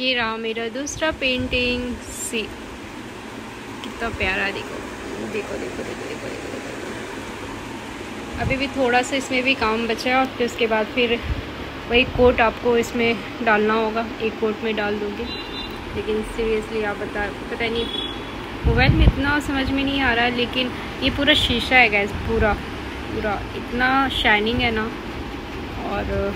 ये रहा मेरा दूसरा पेंटिंग। सी कितना प्यारा, देखो देखो देखो देखो देखो देखो, देखो। अभी भी थोड़ा सा इसमें भी काम बचा है और फिर उसके बाद फिर वही कोट आपको इसमें डालना होगा। एक कोट में डाल दूँगी, लेकिन सीरियसली आप पता नहीं, मोबाइल में इतना समझ में नहीं आ रहा है, लेकिन ये पूरा शीशा है गैस, पूरा पूरा इतना शाइनिंग है ना। और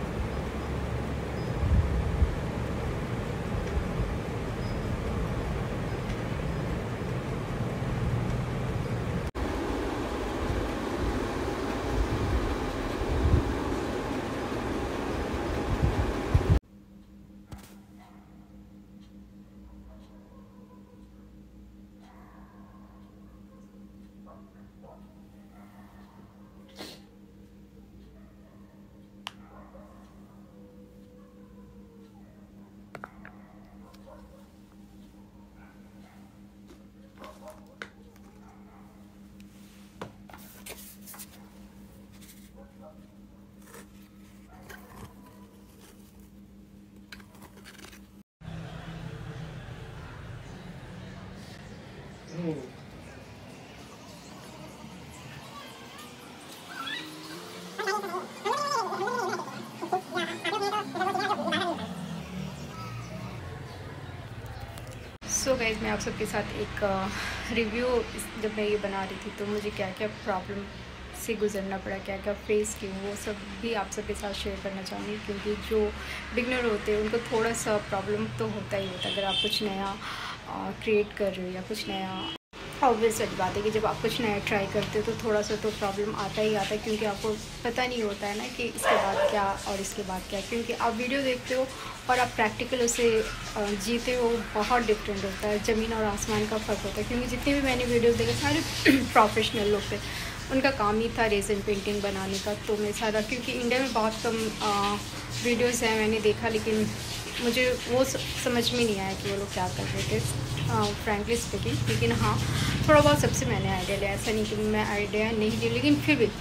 सो गाइस, मैं आप सबके साथ एक रिव्यू, जब मैं ये बना रही थी तो मुझे क्या क्या प्रॉब्लम से गुजरना पड़ा, क्या क्या फेस की, वो सब भी आप सबके साथ शेयर करना चाहूँगी। क्योंकि जो बिगनर होते हैं उनको थोड़ा सा प्रॉब्लम तो होता ही होता है। अगर आप कुछ नया क्रिएट कर रहे हो या कुछ नया, ऑब्वियस वाली बात है कि जब आप कुछ नया ट्राई करते हो तो थोड़ा सा तो प्रॉब्लम आता ही आता है, क्योंकि आपको पता नहीं होता है ना कि इसके बाद क्या और इसके बाद क्या। क्योंकि आप वीडियो देखते हो और आप प्रैक्टिकल उसे जीते हो, बहुत डिफरेंट होता है, ज़मीन और आसमान का फ़र्क होता है। क्योंकि जितने भी मैंने वीडियोस देखे सारे प्रोफेशनल लोग थे, उनका काम ही था रेज़न पेंटिंग बनाने का। तो मैं सारा, क्योंकि इंडिया में बहुत कम वीडियोज़ हैं मैंने देखा, लेकिन मुझे वो समझ में नहीं आया कि वो लोग क्या कर रहे थे, फ्रैंकली स्पीकिंग। लेकिन हाँ, थोड़ा बहुत सबसे मैंने आइडिया लिया, ऐसा नहीं कि मैं आइडिया नहीं लिया, लेकिन फिर भी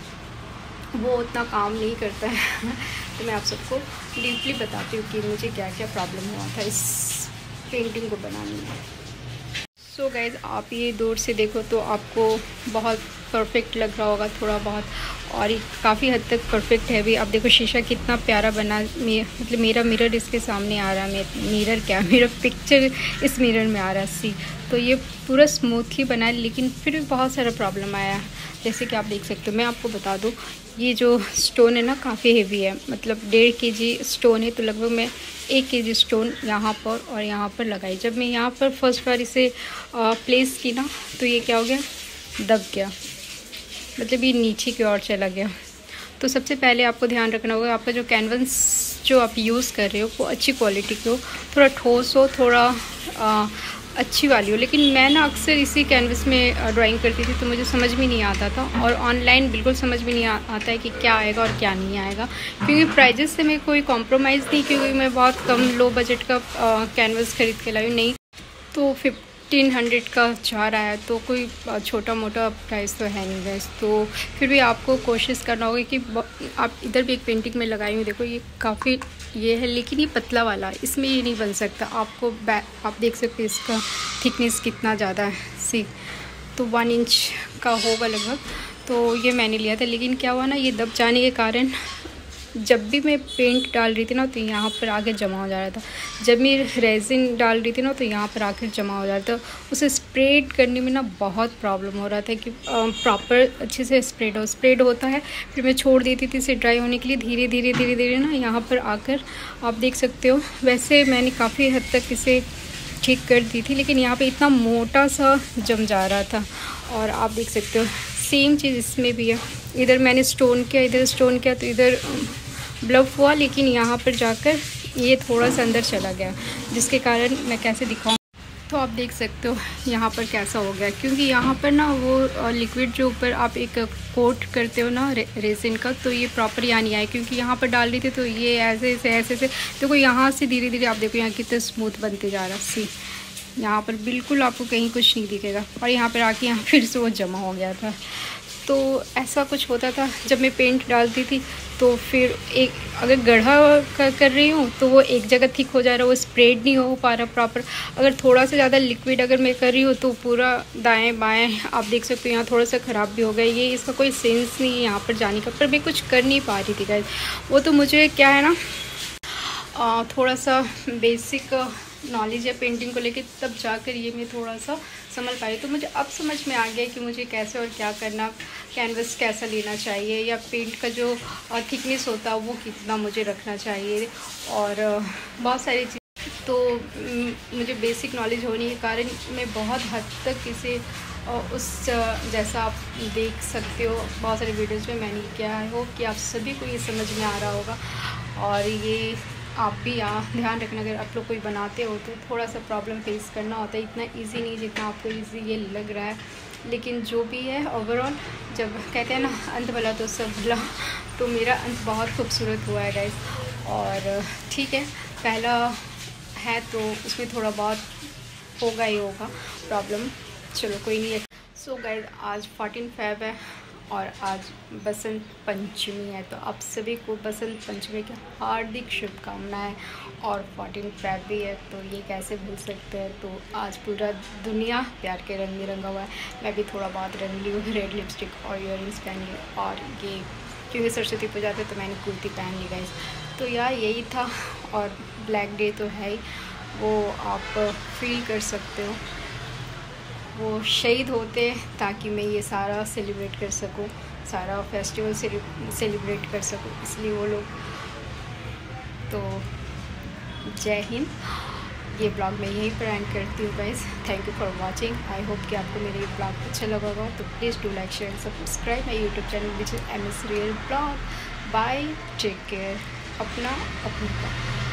वो उतना काम नहीं करता है। तो मैं आप सबको डीपली बताती हूँ कि मुझे क्या क्या प्रॉब्लम हुआ था इस पेंटिंग को बनाने में। सो गाइज़, आप ये दूर से देखो तो आपको बहुत परफेक्ट लग रहा होगा थोड़ा बहुत, और काफ़ी हद तक परफेक्ट है भी। आप देखो शीशा कितना प्यारा बना, मतलब मेरा मिरर इसके सामने आ रहा है, मिरर क्या, मेरा पिक्चर इस मिरर में आ रहा है। सी तो ये पूरा स्मूथली बना है, लेकिन फिर भी बहुत सारा प्रॉब्लम आया। जैसे कि आप देख सकते हो, मैं आपको बता दूँ, ये जो स्टोन है ना काफ़ी हेवी है, मतलब 1.5 kg स्टोन है। तो लगभग मैं 1 kg स्टोन यहाँ पर और यहाँ पर लगाई। जब मैं यहाँ पर फर्स्ट बार इसे प्लेस की ना, तो ये क्या हो गया, दब गया, मतलब ये नीचे की ओर चला गया। तो सबसे पहले आपको ध्यान रखना होगा, आपका जो कैनवस जो आप यूज़ कर रहे हो वो अच्छी क्वालिटी की हो, थोड़ा ठोस हो, थोड़ा अच्छी वाली हो। लेकिन मैं ना अक्सर इसी कैनवस में ड्राइंग करती थी, तो मुझे समझ में नहीं आता था, और ऑनलाइन बिल्कुल समझ में नहीं आता है कि क्या आएगा और क्या नहीं आएगा। क्योंकि प्राइजेस से मैं कोई कॉम्प्रोमाइज़ नहीं, क्योंकि मैं बहुत कम लो बजट का कैनवस खरीद के लाई हूँ। नहीं तो 1500 का जा रहा है, तो कोई छोटा मोटा प्राइस तो है नहीं गैस। तो फिर भी आपको कोशिश करना होगा कि आप इधर भी एक पेंटिंग में लगाई हुई, देखो ये काफ़ी ये है, लेकिन ये पतला वाला, इसमें ये नहीं बन सकता। आपको आप देख सकते हैं इसका थिकनेस कितना ज़्यादा है। सी तो 1 इंच का होगा लगभग। तो ये मैंने लिया था, लेकिन क्या हुआ ना, ये दब जाने के कारण जब भी मैं पेंट डाल रही थी ना, तो यहाँ पर आकर जमा हो जा रहा था। जब मैं रेजिन डाल रही थी ना, तो यहाँ पर आकर जमा हो जा रहा था। उसे स्प्रेड करने में ना बहुत प्रॉब्लम हो रहा था कि प्रॉपर अच्छे से स्प्रेड होता है। फिर मैं छोड़ देती थी इसे ड्राई होने के लिए, धीरे धीरे धीरे धीरे ना यहाँ पर आकर आप देख सकते हो। वैसे मैंने काफ़ी हद तक इसे ठीक कर दी थी, लेकिन यहाँ पर इतना मोटा सा जम जा रहा था। और आप देख सकते हो सेम चीज़ इसमें भी है। इधर मैंने स्टोन किया, इधर स्टोन किया, तो इधर ब्लफ हुआ, लेकिन यहाँ पर जाकर ये थोड़ा सा अंदर चला गया, जिसके कारण मैं कैसे दिखाऊँ। तो आप देख सकते हो यहाँ पर कैसा हो गया, क्योंकि यहाँ पर ना वो लिक्विड जो ऊपर आप एक कोट करते हो ना रेजिन का, तो ये प्रॉपर यहाँ नहीं आया। क्योंकि यहाँ पर डाल रही थी तो ये ऐसे ऐसे देखो, यहाँ से धीरे धीरे आप देखो यहाँ कितना स्मूथ बनते जा रहा। सी यहाँ पर बिल्कुल आपको कहीं कुछ नहीं दिखेगा, और यहाँ पर आके फिर से वो जमा हो गया था। तो ऐसा कुछ होता था जब मैं पेंट डालती थी, तो फिर एक अगर गढ़ा कर रही हूँ तो वो एक जगह थिक हो जा रहा है, वो स्प्रेड नहीं हो पा रहा प्रॉपर। अगर थोड़ा सा ज़्यादा लिक्विड अगर मैं कर रही हूँ तो पूरा दाएं बाएं आप देख सकते हो यहाँ थोड़ा सा ख़राब भी हो गया। ये इसका कोई सेंस नहीं है यहाँ पर जाने का, पर मैं कुछ कर नहीं पा रही थी गाइस। वो तो मुझे क्या है ना थोड़ा सा बेसिक नॉलेज है पेंटिंग को लेके, तब जाकर ये मैं थोड़ा सा समझ पाई। तो मुझे अब समझ में आ गया कि मुझे कैसे और क्या करना, कैनवस कैसा लेना चाहिए, या पेंट का जो थिकनेस होता है वो कितना मुझे रखना चाहिए, और बहुत सारी चीज़। तो मुझे बेसिक नॉलेज होने के कारण मैं बहुत हद तक इसे उस जैसा आप देख सकते हो बहुत सारे वीडियोज़ में मैंने किया है। होप कि आप सभी को ये समझ में आ रहा होगा। और ये आप भी ध्यान रखना, अगर आप लोग कोई बनाते हो तो थोड़ा सा प्रॉब्लम फेस करना होता है। इतना इजी नहीं जितना आपको इजी ये लग रहा है, लेकिन जो भी है ओवरऑल, जब कहते हैं ना अंत भला तो सब भला, तो मेरा अंत बहुत खूबसूरत हुआ है गाइस। और ठीक है, पहला है तो उसमें थोड़ा बहुत होगा ही होगा प्रॉब्लम, चलो कोई नहीं है। सो गाइस आज 14 फ़रवरी है और आज बसंत पंचमी है, तो आप सभी को बसंत पंचमी की हार्दिक शुभकामनाएं। और 14 फ़रवरी है तो ये कैसे भूल सकते हैं। तो आज पूरा दुनिया प्यार के रंग में रंगा हुआ है। मैं भी थोड़ा बहुत रंग ली हूँ, रेड लिपस्टिक और ईयरिंग्स पहन ली, और ये क्योंकि सरस्वती पूजा थे तो मैंने कुर्ती पहन ली गाइस। तो यार यही था, और ब्लैक डे तो है ही, वो आप फील कर सकते हो। वो शहीद होते ताकि मैं ये सारा सेलिब्रेट कर सकूं, सारा फेस्टिवल सेलिब्रेट कर सकूं, इसलिए वो लोग। तो जय हिंद। ये ब्लॉग मैं यहीं पर एंड करती हूँ guys. Thank you for watching. I hope कि आपको मेरे ये ब्लॉग अच्छा लगा होगा। तो please do like share subscribe my YouTube channel which is MS Real Blog। Bye, take care, अपना अपने का।